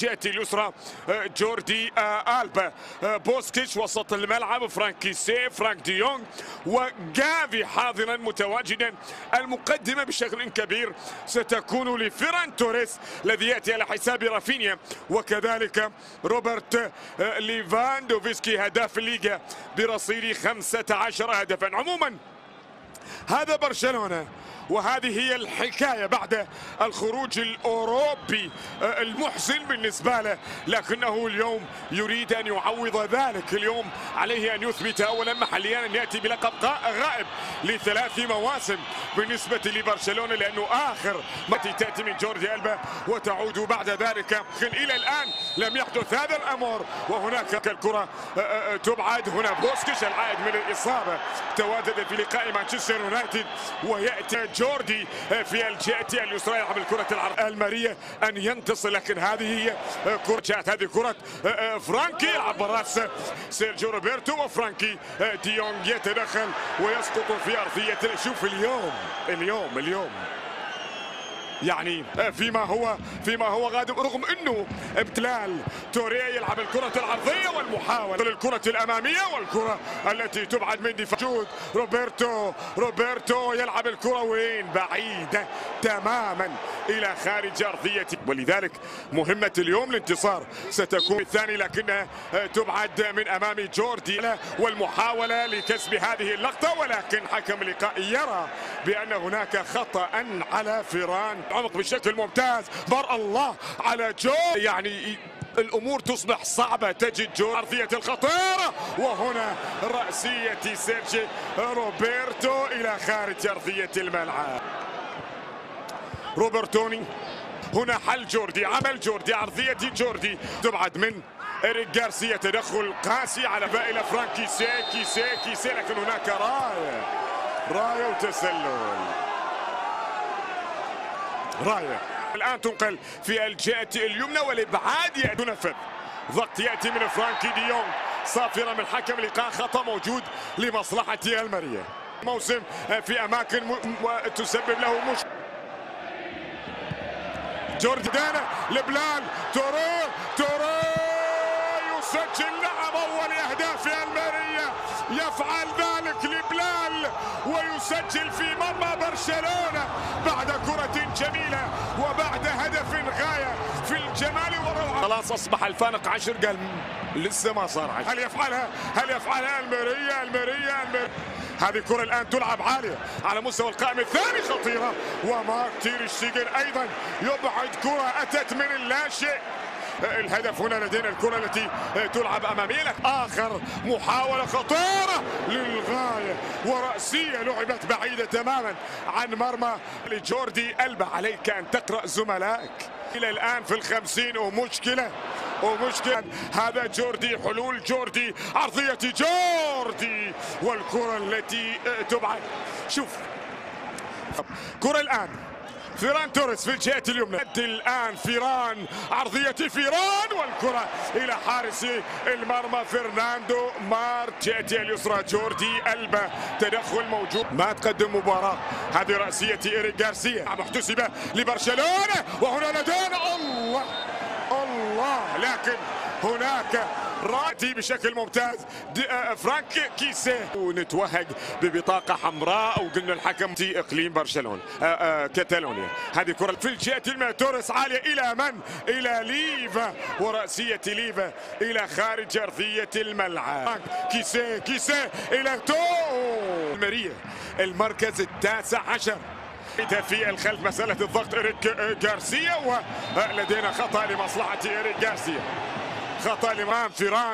الجهة اليسرى جوردي ألبا، بوسكيتش وسط الملعب، فرانكي سي، فرانك دي يونغ وجافي حاضرا متواجدا. المقدمة بشكل كبير ستكون لفيران توريس الذي يأتي على حساب رافينيا، وكذلك روبرت ليفاندوفسكي هداف الليغا برصيد 15 هدفا. عموما هذا برشلونة، وهذه هي الحكاية بعد الخروج الأوروبي المحزن بالنسبة له، لكنه اليوم يريد أن يعوض ذلك. اليوم عليه أن يثبت أولا محليا أن يأتي بلقب غائب ل3 مواسم بالنسبة لبرشلونة، لأنه آخر تأتي من جوردي ألبا وتعود بعد ذلك. إلى الآن لم يحدث هذا الأمر، وهناك الكرة تبعد. هنا بوسكيتش العائد من الإصابة تواجد في لقاء مانشستر يونايتد، ويأتي جوردي في الجهة اليسرى يلعب الكرة العرضية المارية أن ينتصر، لكن هذه هي كرة، جاءت هذه كرة فرانكي يلعب براس سيرجيو روبرتو، وفرانكي دي يونغ يتدخل ويسقط في أرضية. شوف اليوم يعني فيما هو غادم، رغم انه ابتلال توريه يلعب الكرة العرضية والمحاولة للكرة الأمامية والكرة التي تبعد من دفاع. جود روبرتو يلعب الكرة وين؟ بعيدة تماما إلى خارج أرضية، ولذلك مهمة اليوم الانتصار ستكون الثاني، لكنها تبعد من أمام جوردي والمحاولة لكسب هذه اللقطة، ولكن حكم اللقاء يرى بأن هناك خطأ على فيران. عمق بشكل ممتاز، بار الله على جو، يعني الامور تصبح صعبه. تجد جو ارضيه الخطيره، وهنا راسيه سيرجي روبرتو الى خارج ارضيه الملعب. روبرتوني هنا حل جوردي، عمل جوردي، ارضيه جوردي تبعد من إريك جارسيا، تدخل قاسي على بائل فرانكي سي، لكن هناك رايه وتسلل. رايه الآن تنقل في الجهة اليمنى والإبعاد تنفذ. ضغط يأتي من فرانكي دي يونغ صافرة من حكم اللقاء، خطأ موجود لمصلحة المارية. موسم في أماكن تسبب له مشكلة. جوردانا لبلال توري يسجل لعب أول أهداف المارية، يفعل ذلك لبلال ويسجل في مرمى برشلونة بعد كرة جميلة وبعد هدف غاية في الجمال والروعة. خلاص أصبح الفارق 10، قال لسه ما صار 10. هل يفعلها المارية؟ هذه الكرة الآن تلعب عالية على مستوى القائم الثاني، خطيرة، ومارك تير شتيجن أيضا يبعد كرة أتت من اللاشيء. الهدف هنا لدينا الكرة التي تلعب أمامية، لك آخر محاولة خطيرة للغاية ورأسية لعبت بعيدة تماما عن مرمى لجوردي ألبا. عليك أن تقرأ زملائك. إلى الآن في 50 ومشكلة هذا جوردي، حلول جوردي، عرضية جوردي والكرة التي تبعد. شوف كرة الآن فيران توريس في الجهة اليمنى، الآن فيران، عرضية فيران والكرة إلى حارس المرمى فرناندو مارك. جهة اليسرى جوردي ألبا، تدخل موجود، ما تقدم مباراة. هذه رأسية إيريك جارسيا محتسبة لبرشلونة، وهنا لدينا الله، لكن هناك راتي بشكل ممتاز فرانك كيسي، ونتوهج ببطاقة حمراء، وقلنا الحكم في إقليم برشلونة كاتالونيا. هذه كرة في الجهة اليمنى، توريس عالية إلى من؟ إلى ليفا، ورأسية ليفا إلى خارج أرضية الملعب. كيسي إلى المارية، المركز 19 في الخلف. مسألة الضغط إريك جارسيا، ولدينا خطأ لمصلحة إريك جارسيا، خطأ لمام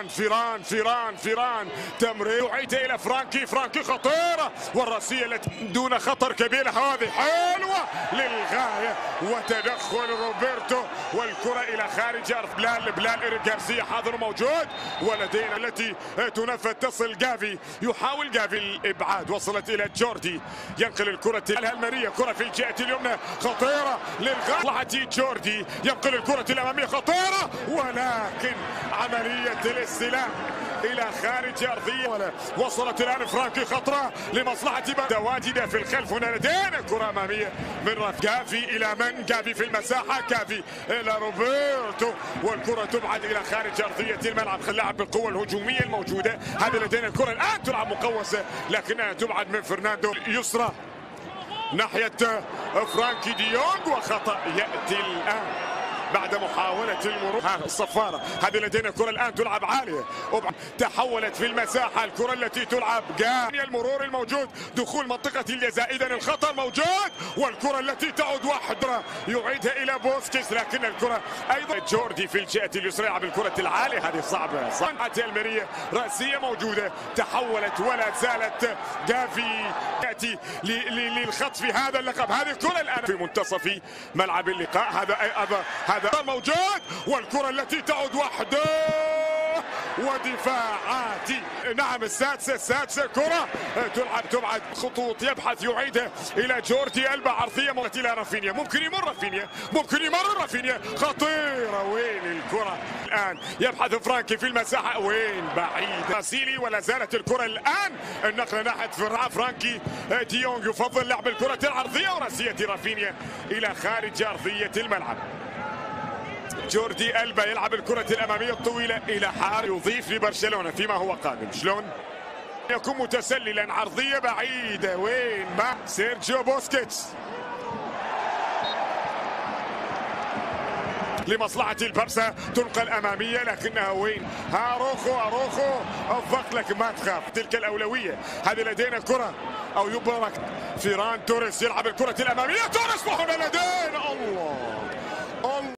فيران تمرير وعيته إلى فرانكي خطيرة، والرأسية التي دون خطر كبير، هذه حلوة للغاية، وتدخل روبرتو والكرة إلى خارج أرض بلال إيريك جارسيا حاضر موجود، ولدينا التي تنفذ تصل جافي، يحاول جافي الإبعاد، وصلت إلى جوردي، ينقل الكرة المارية، كرة في الجهة اليمنى خطيرة للغاية، جوردي ينقل الكرة الأمامية خطيرة ولكن عملية الاستلام إلى خارج أرضية. وصلت الآن فرانكي خطرة لمصلحة واجدة في الخلف. هنا لدينا كرة أمامية من جافي إلى من؟ جافي في المساحة، جافي إلى روبرتو، والكرة تبعد إلى خارج أرضية الملعب. خلاعب بالقوة الهجومية الموجودة. هذه لدينا الكرة الآن تلعب مقوسة لكنها تبعد من فرناندو يسرى ناحية فرانكي ديونغ، وخطأ يأتي الآن بعد محاولة المرور. الصفارة هذه لدينا كرة الآن تلعب عالية، تحولت في المساحة الكرة التي تلعب المرور الموجود دخول منطقة الجزاء. إذن الخطر موجود، والكرة التي تعود وحدها يعيدها إلى بوسكيتس، لكن الكرة أيضا جوردي في الجهة اليسرى يلعب الكرة العالية. هذه صعبة الميرية رأسية موجودة، تحولت ولا زالت جافي يأتي للخط في هذا اللقب. هذه الكرة الآن في منتصف ملعب اللقاء. هذا موجود، والكرة التي تعود وحده ودفاعاتي. نعم السادسة كرة تبعد خطوط، يبحث يعيدها إلى جوردي ألبا، عرضية مرت إلى رافينيا. ممكن يمر رافينيا، خطيرة. وين الكرة الآن؟ يبحث فرانكي في المساحة، وين؟ بعيد سيلي، ولا زالت الكرة الآن النقلة ناحية فرانكي ديونغ يفضل لعب الكرة العرضية وراسية رافينيا إلى خارج أرضية الملعب. جوردي ألبا يلعب الكرة الأمامية الطويلة إلى حار، يضيف لبرشلونة فيما هو قادم. شلون يكون متسللا؟ عرضية بعيدة، وين؟ مع سيرجيو بوسكيتس لمصلحة البارسا، تنقل أمامية لكنها وين؟ أروخو الضغط، لكن ما تخاف، تلك الأولوية. هذه لدينا كرة أو يبارك فيران توريس يلعب الكرة الأمامية، توريس وهنا لدينا الله